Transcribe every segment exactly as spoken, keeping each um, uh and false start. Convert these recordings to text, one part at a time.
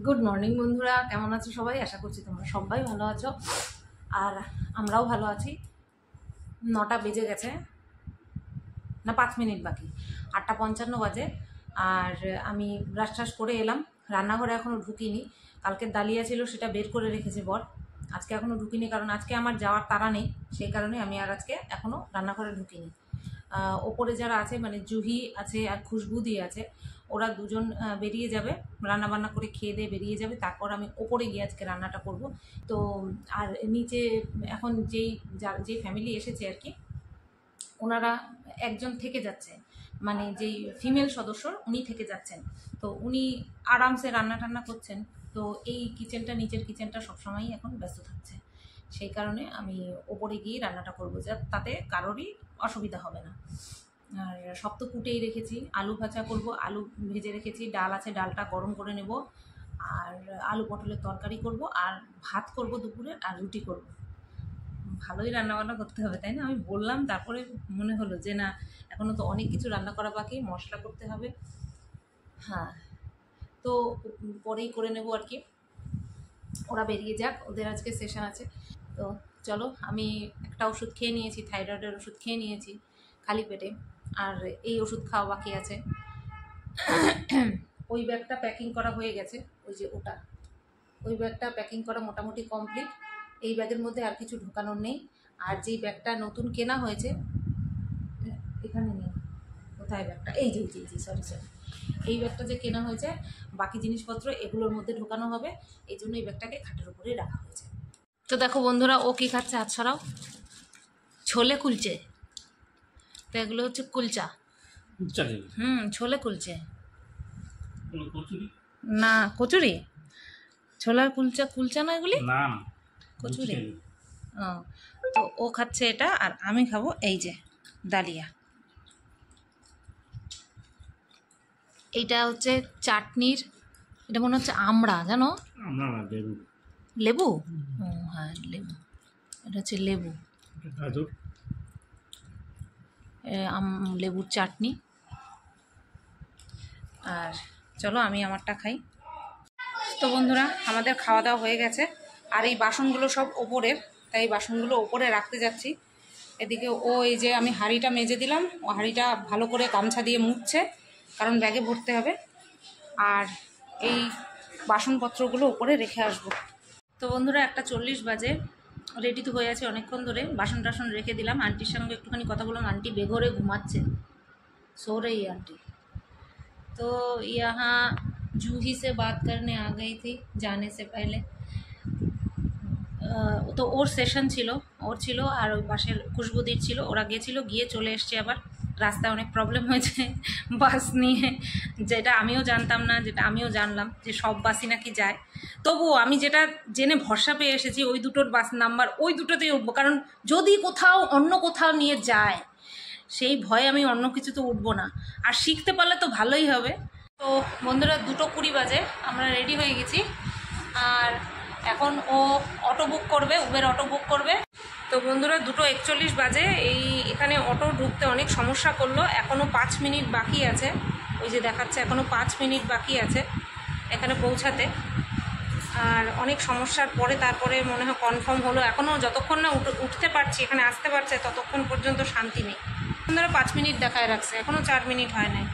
Good morning বন্ধুরা, কেমন আছো সবাই? আশা করছি তোমরা সবাই ভালো আছো আর আমরাও ভালো আছি। নটা বেজে গেছে, না পাঁচ মিনিট বাকি, আটটা পঞ্চান্ন বাজে। আর আমি ব্রাশ ট্রাশ করে এলাম, রান্নাঘরে এখনও ঢুকিনি। কালকের ডালিয়া ছিল সেটা বের করে রেখেছে বর, আজকে এখনও ঢুকিনি, কারণ আজকে আমার যাওয়ার তাড়া নেই, সেই কারণে আমি আর আজকে এখনও রান্নাঘরে ঢুকিনি। ওপরে যারা আছে মানে জুহি আছে আর খুশবুদি আছে, ওরা দুজন বেরিয়ে যাবে, রান্নাবান্না করে খেয়ে দিয়ে বেরিয়ে যাবে, তারপর আমি ওপরে গিয়ে আজকে রান্নাটা করব। তো আর নিচে এখন যেই যার যেই ফ্যামিলি এসেছে আর কি, ওনারা একজন থেকে যাচ্ছে, মানে যেই ফিমেল সদস্য উনি থেকে যাচ্ছেন। তো উনি আরামসে রান্না টান্না করছেন। তো এই কিচেনটা, নিচের কিচেনটা সবসময়ই এখন ব্যস্ত থাকছে, সেই কারণে আমি ওপরে গিয়ে রান্নাটা করবো, যা তাতে কারোরই অসুবিধা হবে না। আর সব তো কুটেই রেখেছি, আলু ভাজা করব, আলু ভেজে রেখেছি, ডাল আছে, ডালটা গরম করে নেব, আর আলু পটলের তরকারি করব, আর ভাত করব দুপুরে, আর রুটি করব। ভালোই রান্নাবান্না করতে হবে, তাই না? আমি বললাম, তারপরে মনে হলো যে না, এখনও তো অনেক কিছু রান্না করা বাকি, মশলা করতে হবে। হ্যাঁ, তো পরেই করে নেব আর কি, ওরা বেরিয়ে যাক, ওদের আজকে সেশন আছে। তো চলো, আমি একটা ওষুধ খেয়ে নিয়েছি, থাইরয়েডের ওষুধ খেয়ে নিয়েছি খালি পেটে, আর এই ওষুধ খাওয়া বাকি আছে। ওই ব্যাগটা প্যাকিং করা হয়ে গেছে, ওই যে ওটা, ওই ব্যাগটা প্যাকিং করা মোটামুটি কমপ্লিট। এই ব্যাগের মধ্যে আর কিছু ঢোকানোর নেই। আর যেই ব্যাগটা নতুন কেনা হয়েছে, এখানে নেই, কোথায় ব্যাগটা, এই যে জি জি সরি সরি এই ব্যাগটা যে কেনা হয়েছে, বাকি জিনিসপত্র এগুলোর মধ্যে ঢোকানো হবে, এই জন্য এই ব্যাগটাকে খাটের উপরেই রাখা হয়েছে। তো দেখো বন্ধুরা, ও কী খাচ্ছে, হাত ছড়াও, ছোলে কুলচে। তো এগুলো হচ্ছে কুলচা, হুম ছোলে কুলচে না, কচুরি। ছোলার কুলচা, কুলচা না এগুলি, না কচুরি। ও, তো ও খাচ্ছে এটা, আর আমি খাবো এই যে ডালিয়া। এইটা হচ্ছে চাটনির, এটা মনে হচ্ছে আমড়া, জানো, লেবু। ও হ্যাঁ, লেবু, এটা হচ্ছে লেবু, লেবুর চাটনি। আর চলো আমি আমারটা খাই। তো বন্ধুরা, আমাদের খাওয়া দাওয়া হয়ে গেছে, আর এই বাসনগুলো সব ওপরের, তাই বাসনগুলো ওপরে রাখতে যাচ্ছি। এদিকে ও, এই যে আমি হাঁড়িটা মেজে দিলাম, ও হাঁড়িটা ভালো করে গামছা দিয়ে মুছছে, কারণ ব্যাগে ভরতে হবে। আর এই বাসনপত্রগুলো ওপরে রেখে আসবো। তো বন্ধুরা, একটা চল্লিশ বাজে, রেডি তো হয়ে আছে অনেকক্ষণ ধরে, বাসন টাসন রেখে দিলাম। আন্টির সঙ্গে একটুখানি কথা বললাম, আন্টি বেঘরে ঘুমাচ্ছে, सो रही है आंटी। तो यहाँ जूही से बात करने आ गई थी जाने से पहले। তো ওর সেশন ছিল, ওর ছিল, আর ওই পাশের খুশবুদির ছিল, ওরা গিয়েছিল, গিয়ে চলে এসছে। আবার রাস্তায় অনেক প্রবলেম হয়েছে বাস নিয়ে, যেটা আমিও জানতাম না, যেটা আমিও জানলাম যে সব বাসই নাকি যায়। তবুও আমি যেটা জেনে ভরসা পেয়ে এসেছি, ওই দুটোর বাস নাম্বার ওই দুটোতেই উঠবো, কারণ যদি কোথাও অন্য কোথাও নিয়ে যায়, সেই ভয়ে আমি অন্য কিছুতে উঠবো না। আর শিখতে পারলে তো ভালোই হবে। তো বন্ধুরা, দুটো কুড়ি বাজে, আমরা রেডি হয়ে গেছি, আর এখন ও অটো বুক করবে, উবের অটো বুক করবে। তো বন্ধুরা, দুটো একচল্লিশ বাজে, এই এখানে অটো ঢুকতে অনেক সমস্যা করলো, এখনও পাঁচ মিনিট বাকি আছে, ওই যে দেখাচ্ছে এখনও পাঁচ মিনিট বাকি আছে এখানে পৌঁছাতে। আর অনেক সমস্যার পরে তারপরে মনে হয় কনফার্ম হলো। এখনও যতক্ষণ না উঠতে পারছি, এখানে আসতে পারছে, ততক্ষণ পর্যন্ত শান্তি নেই। বন্ধুরা, পাঁচ মিনিট দেখায় রাখছে, এখনও চার মিনিট হয় নাই।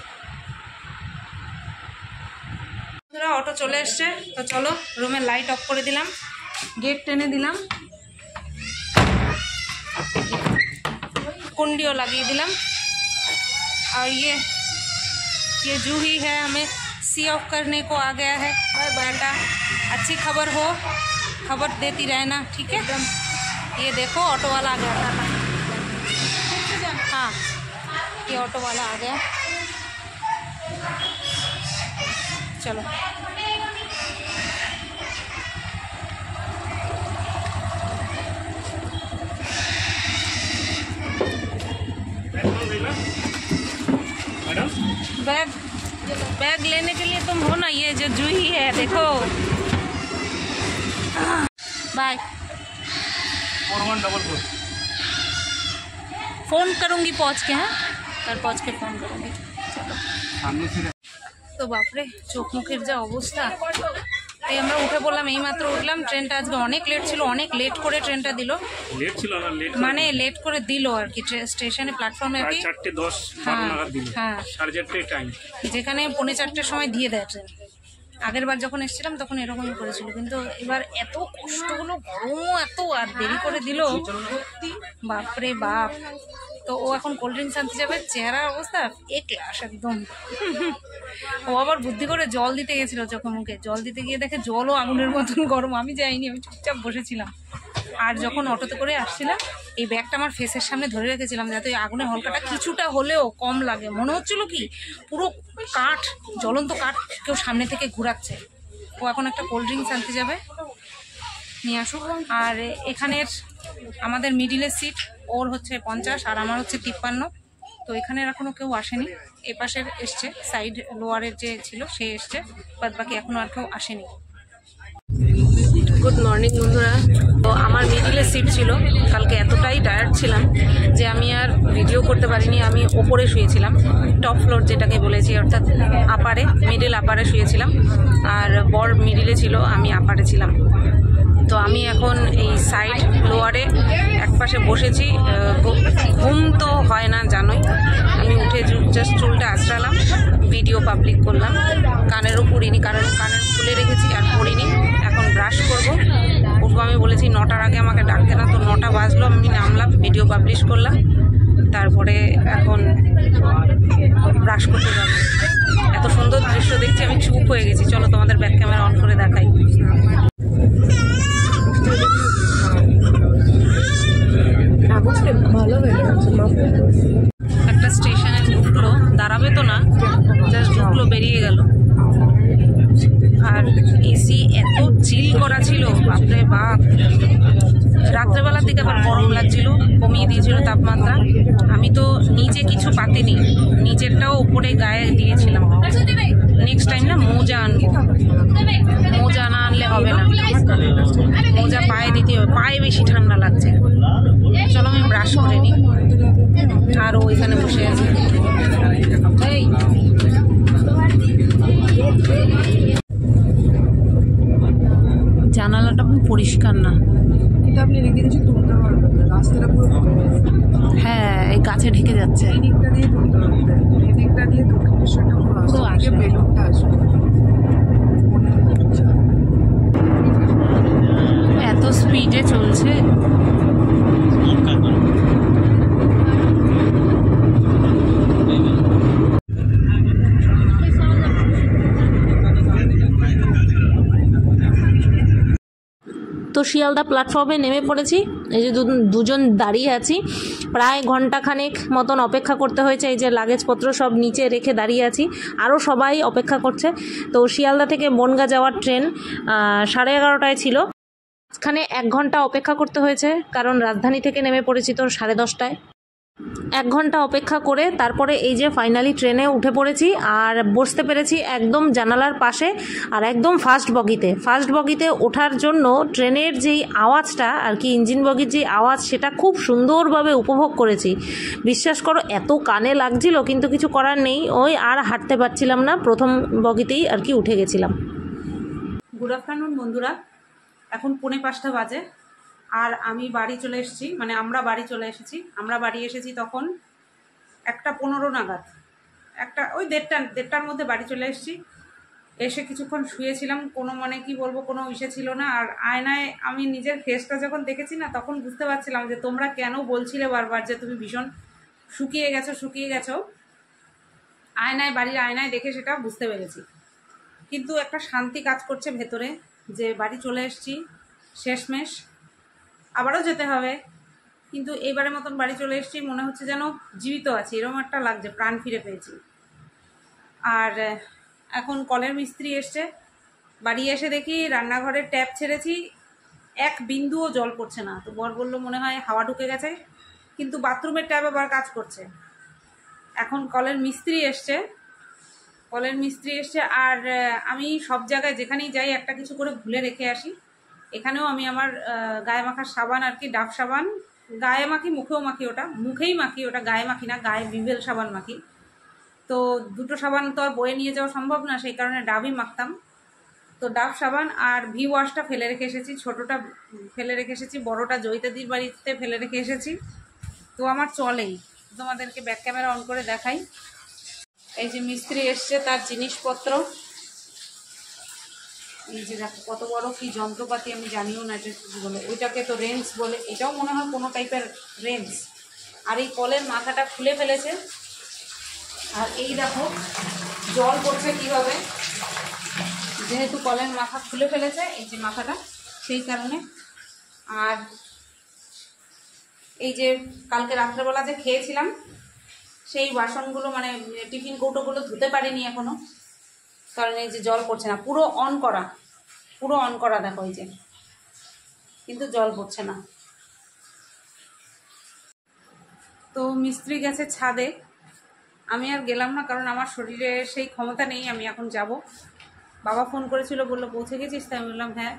বন্ধুরা, অটো চলে এসছে, তো চলো রুমের লাইট অফ করে দিলাম, গেট টেনে দিলাম, कुंडियों लगी दिलम। और ये ये जूही है, हमें सी ऑफ करने को आ गया है। और बेटा, अच्छी खबर हो, खबर देती रहना, ठीक है। ये देखो ऑटो वाला आ गया था, हाँ ये ऑटो वाला आ गया। चलो बैग बैग लेने के लिए तुम हो ना, ये जो जूही है देखो। बाय, फ़ोन करूँगी पहुँच के, हाँ कल पहुँच के फ़ोन करूँगी। चलो তো বাপরে চোখ মুখের যা অবস্থা। এই আমরা উঠে পড়লাম, এই মাত্র উঠলাম। ট্রেনটা আজকে অনেক লেট ছিল, অনেক লেট করে ট্রেনটা দিল। লেট ছিল না, লেট মানে লেট করে দিল আর কি স্টেশনে, প্ল্যাটফর্মে আর কি চারটে দশ বারো নাগাদ দিল। হ্যাঁ, সাড়ে চারটে টাইম, যেখানে পৌনে চারটের সময় দিয়ে দেয় ট্রেন। আগের বার যখন এসেছিলাম তখন এরকমই করেছিল, কিন্তু এবার এত কষ্ট হলো, গরমও এত, আর দেরি করে দিল, বাপরে বাপ। তো ও এখন কোল্ড ড্রিঙ্কস আনতে যাবে, চেহারার অবস্থা এ ক্লাস একদম। ও আবার বুদ্ধি করে জল দিতে গেছিল চোখে মুখে, জল দিতে গিয়ে দেখে জলও আগুনের মতন গরম। আমি যাইনি, আমি চুপচাপ বসেছিলাম। আর যখন অটোতে করে আসছিলাম, এই ব্যাগটা আমার ফেসের সামনে ধরে রেখেছিলাম যাতে ওই আগুনের হলকাটা কিছুটা হলেও কম লাগে। মনে হচ্ছিল কি পুরো কাঠ, জ্বলন্ত কাঠ কেউ সামনে থেকে ঘুরাচ্ছে। ও এখন একটা কোল্ড ড্রিঙ্কস আনতে যাবে, নিয়ে আসুক। আর এখানের আমাদের মিডিলের সিট, ওর হচ্ছে পঞ্চাশ আর আমার হচ্ছে তিপ্পান্ন। তো এখানের এখনও কেউ আসেনি, এ পাশের এসছে, সাইড লোয়ারের যে ছিল সে এসছে, বাদ বাকি এখনও আর কেউ আসেনি। গুড মর্নিং বন্ধুরা। তো আমার মিডিলের সিট ছিল, কালকে এতটাই টায়ার্ড ছিলাম যে আমি আর ভিডিও করতে পারিনি। আমি ওপরে শুয়েছিলাম, টপ ফ্লোর যেটাকে বলেছি, অর্থাৎ আপারে, মিডিল আপারে শুয়েছিলাম। আর বর মিডিলে ছিল, আমি আপারে ছিলাম। তো আমি এখন এই সাইড লোয়ারে এক পাশে বসেছি। ঘুম তো হয় না জানোই, আমি উঠে জাস্ট চুলটা আঁচড়ালাম, ভিডিও পাবলিক করলাম। কানেরও পরিনি, কারণ কানের খুলে রেখেছি আর পরিনি। এখন ব্রাশ করবো, উঠবো। আমি বলেছি নটার আগে আমাকে ডাকতে না, তো নটা বাজলো, আমি নামলাম, ভিডিও পাবলিশ করলাম, তারপরে এখন ব্রাশ করতে যাবো। এত সুন্দর দৃশ্য দেখছি আমি চুপ হয়ে গেছি। চলো তোমাদের ব্যাক ক্যামেরা অন করে দেখাই। একটা স্টেশনে ঢুকলো, দাঁড়াবে তো না, জাস্ট ঢুকলো, বেরিয়ে গেল। আর এসি এত চিল করা ছিল, বাপরে বাপ। রাত্রেবেলার দিকে আবার গরম লাগছিল, কমিয়ে দিয়েছিল তাপমাত্রা। আমি তো নিচে কিছু পাতিনি, নিচেরটাও উপরে গায়ে দিয়েছিলাম। নেক্সট টাইম না মোজা আনবো, মোজা না আনলে হবে না, মোজা পায়ে দিতে হবে, পায়ে বেশি ঠান্ডা লাগছে। চলো আমি ব্রাশ করে নিই। আর ওইখানে বসে আছে, এই জানালাটা পরিষ্কার না, এটা আপনি রেখে কিছু তুলতে পারবেন না, রাস্তাটা পুরো হ্যাঁ এই গাছে ঢেকে যাচ্ছে। এই দিকটা দিয়ে তুলতে পারবেন, এই দিকটা দিয়ে দক্ষিণেশ্বরটা পুরো পুরো আসবে, আসবে। বেলুনটা আসবে। এত স্পিডে চলছে। তো শিয়ালদা প্ল্যাটফর্মে নেমে পড়েছি, এই যে দুজন দাঁড়িয়ে আছি, প্রায় ঘন্টাখানেক মতন অপেক্ষা করতে হয়েছে। এই যে লাগেজপত্র সব নিচে রেখে দাঁড়িয়ে আছি, আরও সবাই অপেক্ষা করছে। তো শিয়ালদা থেকে বনগাঁ যাওয়ার ট্রেন সাড়ে এগারোটায় ছিল, এখানে এক ঘন্টা অপেক্ষা করতে হয়েছে, কারণ রাজধানী থেকে নেমে পড়েছি তো সাড়ে দশটায়। এক ঘন্টা অপেক্ষা করে তারপরে এই যে ফাইনালি ট্রেনে উঠে পড়েছি, আর বসতে পেরেছি একদম জানালার পাশে, আর একদম ফার্স্ট বগিতে। ফার্স্ট বগিতে ওঠার জন্য ট্রেনের যেই আওয়াজটা আর কি, ইঞ্জিন বগির যেই আওয়াজ, সেটা খুব সুন্দরভাবে উপভোগ করেছি। বিশ্বাস করো এত কানে লাগছিল, কিন্তু কিছু করার নেই, ওই আর হাঁটতে পারছিলাম না, প্রথম বগিতেই আর কি উঠে গেছিলাম। গুড আফটারনুন বন্ধুরা, এখন পৌনে পাঁচটা বাজে, আর আমি বাড়ি চলে এসেছি, মানে আমরা বাড়ি চলে এসেছি। আমরা বাড়ি এসেছি তখন একটা পনেরো নাগাদ, একটা ওই দেড়টা দেড়টার মধ্যে বাড়ি চলে এসেছি। এসে কিছুক্ষণ শুয়েছিলাম, কোনো মানে কি বলবো, কোনো ইসে ছিল না। আর আয়নায় আমি নিজের ফেসটা যখন দেখেছি না, তখন বুঝতে পারছিলাম যে তোমরা কেন বলছিলে বারবার যে তুমি ভীষণ শুকিয়ে গেছো শুকিয়ে গেছো। আয়নায়, বাড়ির আয়নায় দেখে সেটা বুঝতে পেরেছি। কিন্তু একটা শান্তি কাজ করছে ভেতরে, যে বাড়ি চলে এসেছি, শেষমেশ আবারও যেতে হবে, কিন্তু এইবারের মতন বাড়ি চলে এসেছি, মনে হচ্ছে যেন জীবিত আছি, এরকম একটা লাগছে, প্রাণ ফিরে পেয়েছি। আর এখন কলের মিস্ত্রি এসছে, বাড়ি এসে দেখি রান্নাঘরের ট্যাপ ছেড়েছি, এক বিন্দুও জল পড়ছে না। তো বর বললো মনে হয় হাওয়া ঢুকে গেছে, কিন্তু বাথরুমের ট্যাপ আবার কাজ করছে। এখন কলের মিস্ত্রি এসছে, কলের মিস্ত্রি এসছে আর আমি সব জায়গায় যেখানেই যাই একটা কিছু করে ভুলে রেখে আসি। এখানেও আমি আমার গায়ে মাখার সাবান আর কি, ডাভ সাবান গায়ে মাখি, মুখেও মাখি, ওটা মুখেই মাখি, ওটা গায়ে মাখি না, গায়ে বিভেল সাবান মাখি। তো দুটো সাবান তো আর বয়ে নিয়ে যাওয়া সম্ভব না, সেই কারণে ডাবই মাখতাম। তো ডাব সাবান আর ভি ওয়াশটা ফেলে রেখে এসেছি, ছোটোটা ফেলে রেখে এসেছি, বড়োটা জয়িতাদির বাড়িতে ফেলে রেখে এসেছি। তো আমার চলেই, তোমাদেরকে ব্যাক ক্যামেরা অন করে দেখাই। এই যে মিস্ত্রি এসছে, তার জিনিসপত্র এই যে দেখো কত বড় কি যন্ত্রপাতি, আমি জানিও না এটা কী বলে, ওইটাকে তো রেঞ্জ বলে, এটাও মনে হয় কোনো টাইপের রেঞ্জ। আর এই কলের মাথাটা খুলে ফেলেছে। আর এই দেখো জল পড়ছে কীভাবে, যেহেতু কলের মাথা খুলে ফেলেছে, এই যে মাথাটা, সেই কারণে। আর এই যে কালকে রাত্রেবেলা যে খেয়েছিলাম সেই বাসনগুলো মানে টিফিন কৌটোগুলো ধুতে পারিনি এখনো, কারণ এই যে জল পড়ছে না, পুরো অন করা, পুরো অন করা দেখো এই যে, কিন্তু জল পড়ছে না। তো মিস্ত্রি গেছে ছাদে, আমি আর গেলাম না, কারণ আমার শরীরে সেই ক্ষমতা নেই আমি এখন যাব। বাবা ফোন করেছিল, বললো পৌঁছে গেছিস, তাই আমি বললাম হ্যাঁ।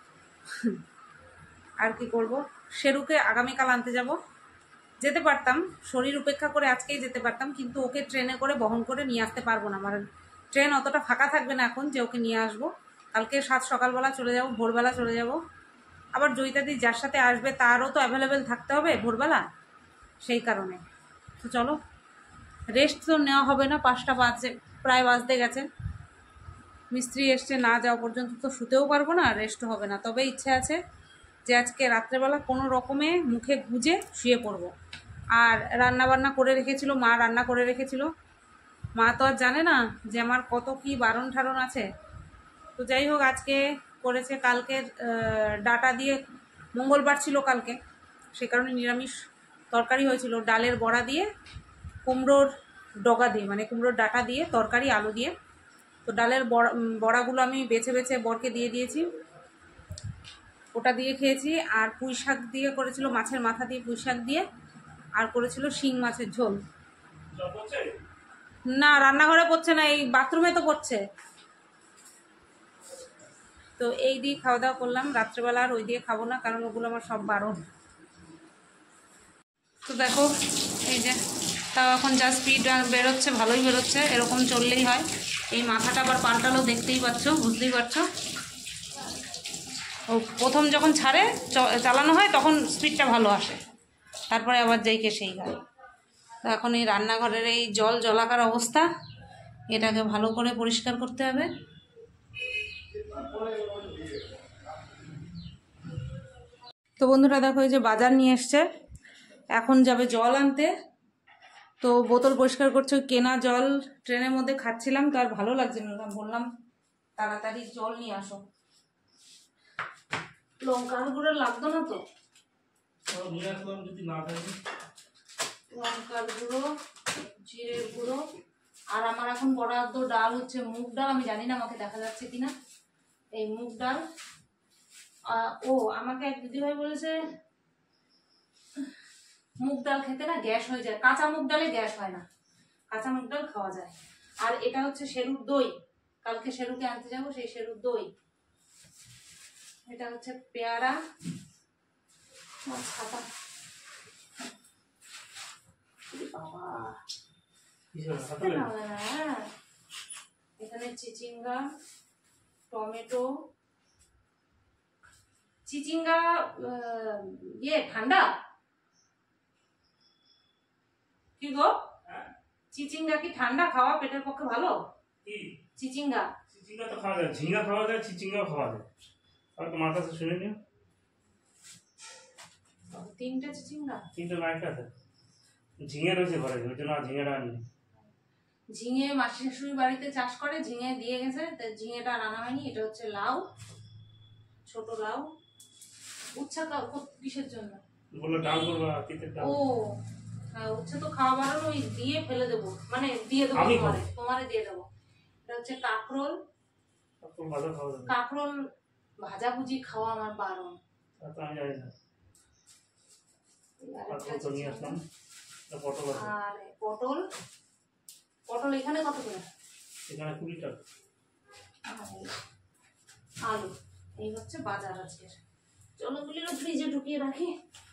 আর কি করব, শেরুকে আগামীকাল আনতে যাব। যেতে পারতাম, শরীর উপেক্ষা করে আজকেই যেতে পারতাম, কিন্তু ওকে ট্রেনে করে বহন করে নিয়ে আসতে পারবো না, আমার ট্রেন অতটা ফাঁকা থাকবে না এখন যে ওকে নিয়ে আসবো। কালকে সাত সকালবেলা চলে যাব, ভোরবেলা চলে যাব। আবার জয়িতাদি যার সাথে আসবে তারও তো অ্যাভেলেবেল থাকতে হবে ভোরবেলা, সেই কারণে। তো চলো, রেস্ট তো নেওয়া হবে না, পাঁচটা বাজে প্রায় বাজতে গেছে, মিস্ত্রি এসছে, না যাওয়া পর্যন্ত তো শুতেও পারবো না, রেস্টও হবে না। তবে ইচ্ছে আছে যে আজকে রাত্রেবেলা কোনো রকমে মুখে গুজে শুয়ে পড়বো। আর রান্না বান্না করে রেখেছিল, মা রান্না করে রেখেছিল, মা তো আর জানে না যে আমার কত কি বারণ ঠারণ আছে। তো যাই হোক, আজকে করেছে, কালকে ডাটা দিয়ে, মঙ্গলবার ছিল কালকে, সে কারণে নিরামিষ তরকারি হয়েছিল, ডালের বড়া দিয়ে, কুমড়োর ডগা দিয়ে, মানে কুমড়োর ডাটা দিয়ে তরকারি, আলু দিয়ে। তো ডালের বড়া বড়াগুলো আমি বেছে বেছে বরকে দিয়ে দিয়েছি, ওটা দিয়ে খেয়েছি। আর পুঁই শাক দিয়ে করেছিল, মাছের মাথা দিয়ে পুঁই শাক দিয়ে, আর করেছিল শিং মাছের ঝোল। না, রান্নাঘরে পড়ছে না, এই বাথরুমে তো পড়ছে। তো এই দিয়ে খাওয়া দাওয়া করলাম রাত্রেবেলা, আর ওই দিয়ে খাবো না, কারণ ওগুলো আমার সব বারণ। তো দেখো এই যে, তাও এখন যা স্পিড বেরোচ্ছে, ভালোই বেরোচ্ছে, এরকম চললেই হয়। এই মাথাটা আবার পাল্টালো, দেখতেই পাচ্ছ, বুঝতেই পারছো। ও প্রথম যখন ছাড়ে চালানো হয় তখন স্পিডটা ভালো আসে, তারপরে আবার যেইকে সেই হয়। তো এখন এই রান্নাঘরের এই জল জলাকার অবস্থা, এটাকে ভালো করে পরিষ্কার করতে হবে। তো বন্ধুরা দেখো, এই যে বাজার নিয়ে এসছে, এখন যাবে জল আনতে। তো বোতল পরিষ্কার করছে, কেনা জল ট্রেনের মধ্যে খাচ্ছিলাম, তো আর ভালো লাগছে না, বললাম তাড়াতাড়ি জল নিয়ে আসো। লঙ্কার গুঁড়ো লাগতো না তো, লঙ্কার গুঁড়ো, জিরের গুঁড়ো। আর আমার এখন বরাদ্দ ডাল হচ্ছে মুগ ডাল, আমি জানি না আমাকে দেখা যাচ্ছে কিনা, এই মুগ ডাল। ও আমাকে এক দিদিভাই বলেছে মুগ ডাল খেতে না গ্যাস হয়ে যায়, কাঁচা মুগ ডালে গ্যাস হয় না, কাঁচা মুগ ডাল খাওয়া যায়। আর এটা হচ্ছে শেরুর দই, কালকে শেরুকে আনতে যাবো, সেই শেরুর দই। এটা হচ্ছে পেয়ারা, ছাতা, এখানে চিচিঙ্গা, টমেটো, চিচিঙ্গা ইয়ে ঠান্ডা কি গো, চিচিঙ্গা কি ঠান্ডা খাওয়া পেটের পক্ষে ভালো? চিচিঙ্গা, চিচিঙ্গা তো খাওয়া যায়, ঝিঙ্গা খাওয়া যায়, চিচিঙ্গাও খাওয়া যায়। আর তোমার কাছে শুনে নিও, তিনটা চিচিঙ্গা, তিনটা না একটা আছে, ঝিঙে রয়েছে ঘরে, ওই জন্য ঝিঙেটা আনি। ঝিঙে মাসি শাশুড়ি বাড়িতে চাষ করে, ঝিঙে দিয়ে গেছে, ঝিঙেটা রান্না হয়নি। এটা হচ্ছে লাউ, ছোট লাউ। উচ্ছা কিসের জন্য বললো? ডাল করবা, তিতের ডাল। ও হ্যাঁ, উচ্ছে তো খাওয়া বারণ, ওই দিয়ে ফেলে দেবো, মানে দিয়ে দেবো তোমারে, তোমারে দিয়ে দেবো। এটা হচ্ছে কাঁকরোল, কাঁকরোল ভাজাভুজি খাওয়া আমার বারণ। আমি জানি না। আর পটল, পটল এখানে কত করে? এখানে কুড়ি টাকা। আলু, এই হচ্ছে বাজার আজকের। চলো গুলি ফ্রিজে ঢুকিয়ে রাখি।